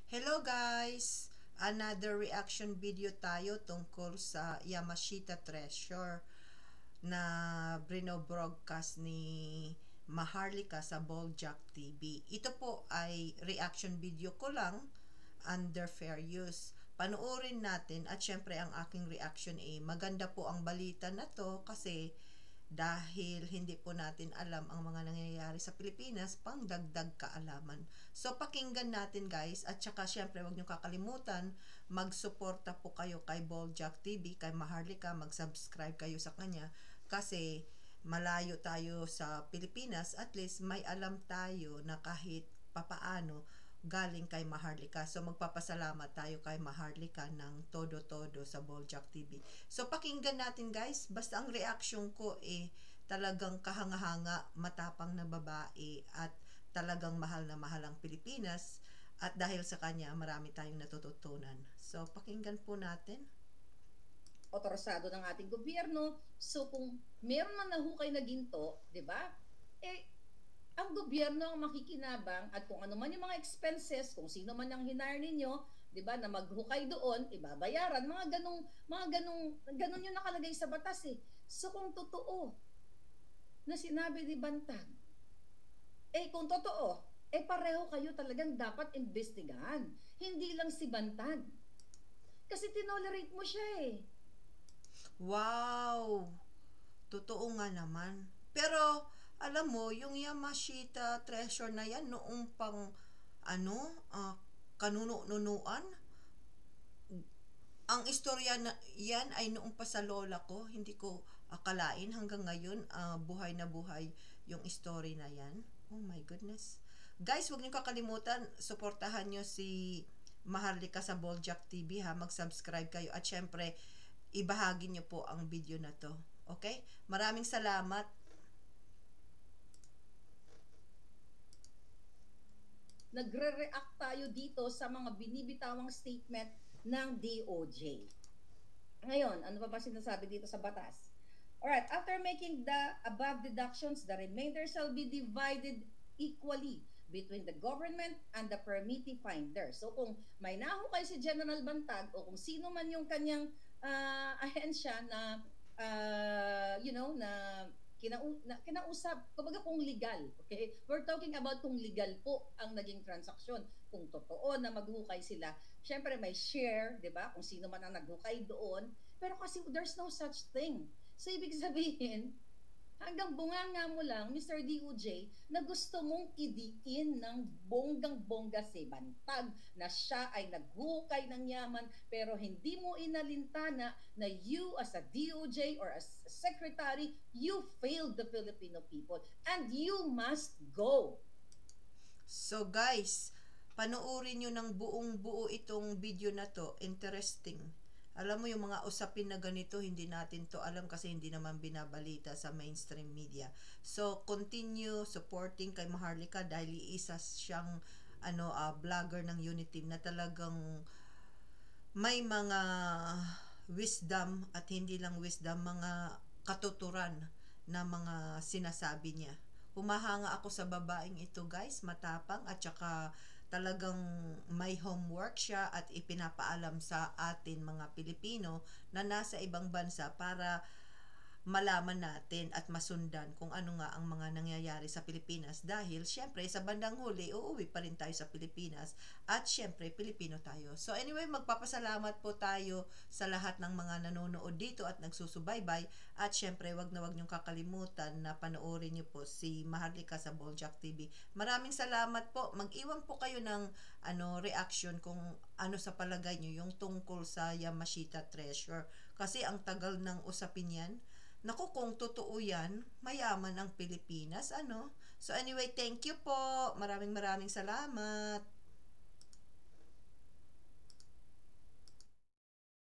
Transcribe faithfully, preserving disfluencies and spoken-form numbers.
Hello guys! Another reaction video tayo tungkol sa Yamashita Treasure na brino-broadcast ni Maharlika sa Boldyak T V. Ito po ay reaction video ko lang under fair use. Panoorin natin at syempre ang aking reaction ay maganda po ang balita na to kasi dahil hindi po natin alam ang mga nangyayari sa Pilipinas, pang dagdag kaalaman. So, pakinggan natin guys, at saka syempre wag nyo kakalimutan, magsuporta po kayo kay Boldyak T V, kay Maharlika, mag-subscribe kayo sa kanya, kasi malayo tayo sa Pilipinas, at least may alam tayo na kahit papaano galing kay Maharlika. So, magpapasalamat tayo kay Maharlika ng todo-todo sa Boldyak T V. So, pakinggan natin guys. Basta ang reaction ko eh, talagang kahanga-hanga, matapang na babae, at talagang mahal na mahal ang Pilipinas. At dahil sa kanya, marami tayong natututunan. So, pakinggan po natin. Otorisado ng ating gobyerno. So, kung meron man nahukay na ginto, di ba? Eh, ang gobyerno ang makikinabang at kung ano man yung mga expenses, kung sino man ang hinire ninyo, 'di ba, na maghukay doon, ibabayaran, mga ganong mga ganong ganon yung nakalagay sa batas eh. So kung totoo na sinabi ni Bantag, eh kung totoo, eh pareho kayo talagang dapat imbestigahan. Hindi lang si Bantag. Kasi tinolerate mo siya eh. Wow! Totoo nga naman. Pero, alam mo, yung Yamashita Treasure na yan, noong pang, ano, uh, kanuno-nunuan, ang istorya na yan ay noong pa sa lola ko, hindi ko akalain hanggang ngayon, uh, buhay na buhay yung story na yan. Oh my goodness. Guys, huwag niyo kakalimutan, suportahan niyo si Maharlika sa Boldyak T V ha, mag-subscribe kayo at syempre, ibahagi niyo po ang video na to. Okay? Maraming salamat. Nagre-react tayo dito sa mga binibitawang statement ng D O J. Ngayon, ano pa ba sinasabi dito sa batas? Alright, after making the above deductions, the remainder shall be divided equally between the government and the permittee finder. So kung may nahukay si General Bantag o kung sino man yung kanyang uh, ahensya na uh, you know, na Kinau na, kinausap, kumbaga kung legal, okay? We're talking about kung legal po ang naging transaksyon. Kung totoo na maghukay sila, syempre may share, di ba? Kung sino man ang naghukay doon. Pero kasi there's no such thing. So, ibig sabihin, hanggang bunganga mo lang, Mister D O J, na gusto mong idiin ng bonggang-bongga si Bantag na siya ay naghukay ng yaman pero hindi mo inalintana na you as a D O J or as a secretary, you failed the Filipino people and you must go. So guys, panoorin nyo ng buong buo itong video na to. Interesting. Alam mo yung mga usapin na ganito, hindi natin to alam kasi hindi naman binabalita sa mainstream media. So, continue supporting kay Maharlika dahil isa siyang ano, uh, vlogger ng Unity na talagang may mga wisdom at hindi lang wisdom, mga katuturan na mga sinasabi niya. Humahanga ako sa babaeng ito guys, matapang at saka talagang may homework siya at ipinapaalam sa atin mga Pilipino na nasa ibang bansa para malaman natin at masundan kung ano nga ang mga nangyayari sa Pilipinas dahil syempre sa bandang huli uuwi pa rin tayo sa Pilipinas at syempre Pilipino tayo. So anyway, magpapasalamat po tayo sa lahat ng mga nanonood dito at nagsusubaybay at syempre wag na wag niyong kakalimutan na panoorin niyo po si Maharlika sa Boldyak T V. Maraming salamat po. Mag-iwan po kayo ng ano reaction kung ano sa palagay niyo yung tungkol sa Yamashita Treasure kasi ang tagal ng usapin yan. Naku, kung totoo yan, mayaman ang Pilipinas, ano? So anyway, thank you po. Maraming maraming salamat.